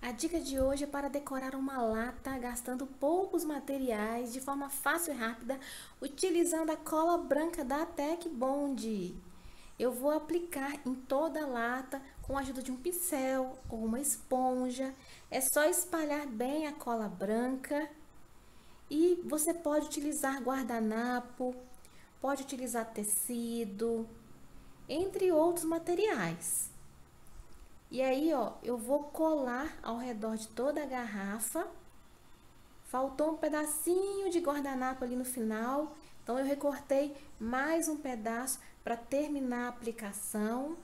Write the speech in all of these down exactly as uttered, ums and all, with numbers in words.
A dica de hoje é para decorar uma lata gastando poucos materiais de forma fácil e rápida, utilizando a cola branca da Tec Bond. Eu vou aplicar em toda a lata com a ajuda de um pincel ou uma esponja. É só espalhar bem a cola branca e você pode utilizar guardanapo, pode utilizar tecido, entre outros materiais. E aí, ó, eu vou colar ao redor de toda a garrafa. Faltou um pedacinho de guardanapo ali no final, então eu recortei mais um pedaço para terminar a aplicação.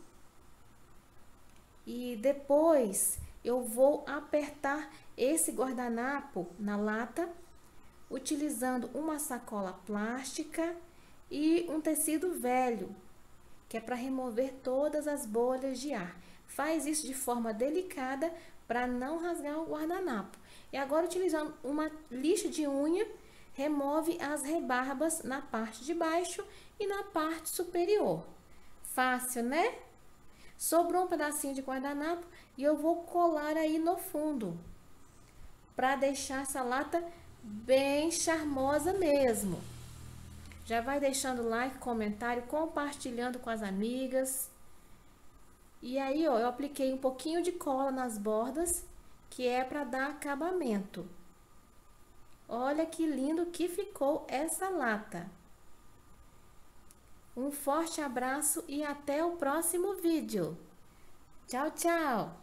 E depois eu vou apertar esse guardanapo na lata, utilizando uma sacola plástica e um tecido velho, que é para remover todas as bolhas de ar. Faz isso de forma delicada para não rasgar o guardanapo. E agora, utilizando uma lixa de unha, remove as rebarbas na parte de baixo e na parte superior. Fácil, né? Sobrou um pedacinho de guardanapo e eu vou colar aí no fundo, para deixar essa lata bem charmosa mesmo. Já vai deixando like, comentário, compartilhando com as amigas. E aí, ó, eu apliquei um pouquinho de cola nas bordas, que é para dar acabamento. Olha que lindo que ficou essa lata. Um forte abraço e até o próximo vídeo. Tchau, tchau!